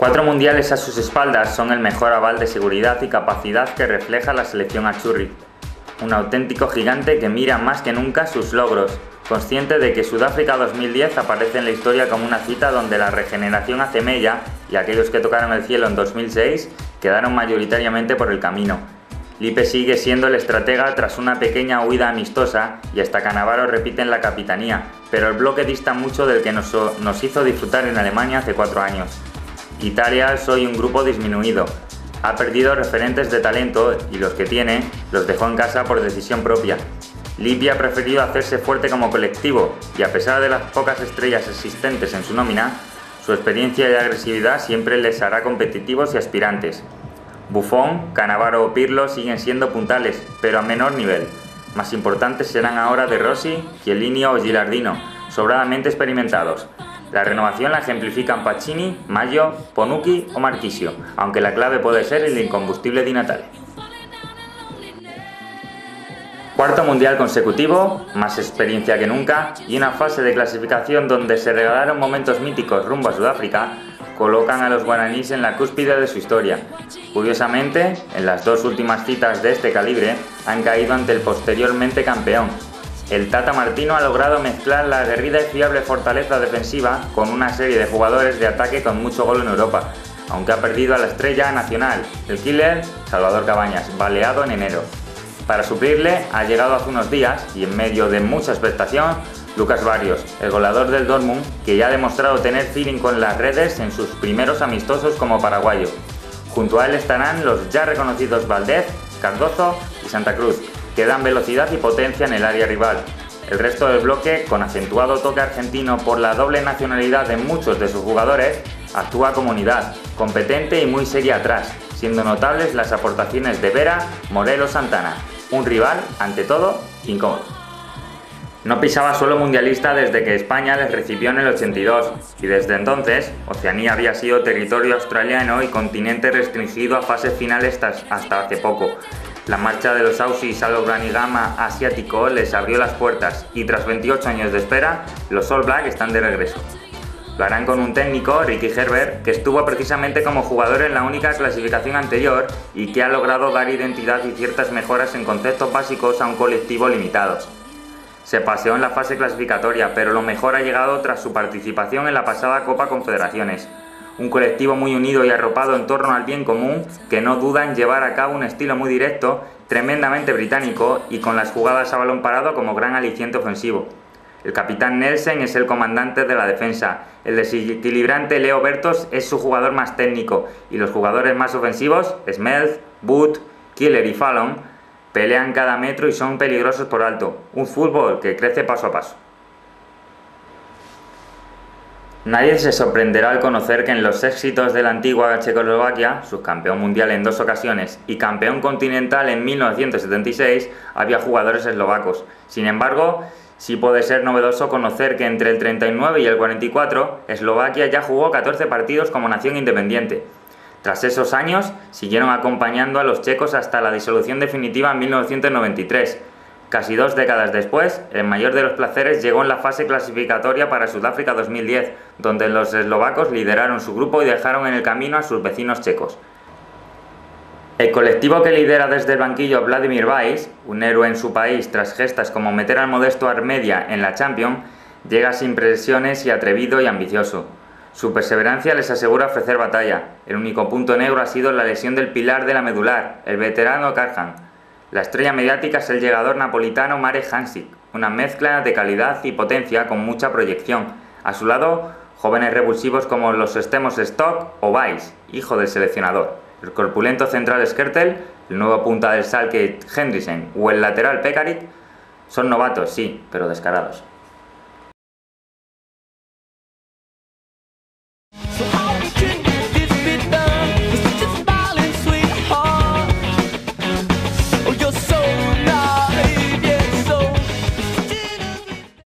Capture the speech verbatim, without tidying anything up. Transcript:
Cuatro mundiales a sus espaldas son el mejor aval de seguridad y capacidad que refleja la selección achurri. Un auténtico gigante que mira más que nunca sus logros, consciente de que Sudáfrica dos mil diez aparece en la historia como una cita donde la regeneración hace mella y aquellos que tocaron el cielo en dos mil seis quedaron mayoritariamente por el camino. Lipe sigue siendo el estratega tras una pequeña huida amistosa y hasta Cannavaro repite en la capitanía, pero el bloque dista mucho del que nos, nos hizo disfrutar en Alemania hace cuatro años. Italia es hoy un grupo disminuido. Ha perdido referentes de talento y los que tiene los dejó en casa por decisión propia. Lippi ha preferido hacerse fuerte como colectivo y a pesar de las pocas estrellas existentes en su nómina, su experiencia y agresividad siempre les hará competitivos y aspirantes. Buffon, Cannavaro o Pirlo siguen siendo puntales, pero a menor nivel. Más importantes serán ahora De Rossi, Chiellini o Gilardino, sobradamente experimentados. La renovación la ejemplifican Pacini, Maggio, Bonucci o Marchisio, aunque la clave puede ser el incombustible Di Natale. Cuarto mundial consecutivo, más experiencia que nunca y una fase de clasificación donde se regalaron momentos míticos rumbo a Sudáfrica, colocan a los guaraníes en la cúspide de su historia. Curiosamente, en las dos últimas citas de este calibre han caído ante el posteriormente campeón. El Tata Martino ha logrado mezclar la aguerrida y fiable fortaleza defensiva con una serie de jugadores de ataque con mucho gol en Europa, aunque ha perdido a la estrella nacional, el killer Salvador Cabañas, baleado en enero. Para suplirle ha llegado hace unos días, y en medio de mucha expectación, Lucas Barrios, el goleador del Dortmund, que ya ha demostrado tener feeling con las redes en sus primeros amistosos como paraguayo. Junto a él estarán los ya reconocidos Valdez, Cardozo y Santa Cruz, que dan velocidad y potencia en el área rival. El resto del bloque, con acentuado toque argentino por la doble nacionalidad de muchos de sus jugadores, actúa como unidad, competente y muy seria atrás, siendo notables las aportaciones de Vera, Morelo, Santana, un rival, ante todo, incómodo. No pisaba suelo mundialista desde que España les recibió en el ochenta y dos, y desde entonces Oceanía había sido territorio australiano y continente restringido a fases finales hasta hace poco. La marcha de los Aussies al organigrama asiático les abrió las puertas y tras veintiocho años de espera, los All Black están de regreso. Lo harán con un técnico, Ricky Herbert, que estuvo precisamente como jugador en la única clasificación anterior y que ha logrado dar identidad y ciertas mejoras en conceptos básicos a un colectivo limitado. Se paseó en la fase clasificatoria, pero lo mejor ha llegado tras su participación en la pasada Copa Confederaciones. Un colectivo muy unido y arropado en torno al bien común, que no duda en llevar a cabo un estilo muy directo, tremendamente británico y con las jugadas a balón parado como gran aliciente ofensivo. El capitán Nelson es el comandante de la defensa, el desequilibrante Leo Bertos es su jugador más técnico y los jugadores más ofensivos, Smelth, Boot, Killer y Fallon, pelean cada metro y son peligrosos por alto. Un fútbol que crece paso a paso. Nadie se sorprenderá al conocer que en los éxitos de la antigua Checoslovaquia, subcampeón mundial en dos ocasiones y campeón continental en mil novecientos setenta y seis, había jugadores eslovacos. Sin embargo, sí puede ser novedoso conocer que entre el treinta y nueve y el cuarenta y cuatro, Eslovaquia ya jugó catorce partidos como nación independiente. Tras esos años, siguieron acompañando a los checos hasta la disolución definitiva en mil novecientos noventa y tres. Casi dos décadas después, el mayor de los placeres llegó en la fase clasificatoria para Sudáfrica dos mil diez, donde los eslovacos lideraron su grupo y dejaron en el camino a sus vecinos checos. El colectivo que lidera desde el banquillo Vladimir Weiss, un héroe en su país tras gestas como meter al modesto Armedia en la Champions, llega sin presiones y atrevido y ambicioso. Su perseverancia les asegura ofrecer batalla. El único punto negro ha sido la lesión del pilar de la medular, el veterano Karhan. La estrella mediática es el llegador napolitano Marek Hamšík, una mezcla de calidad y potencia con mucha proyección. A su lado, jóvenes revulsivos como los extremos Stock o Weiss, hijo del seleccionador. El corpulento central Skrtel, el nuevo punta del Schalke Hendriksen o el lateral Pekarik son novatos, sí, pero descarados.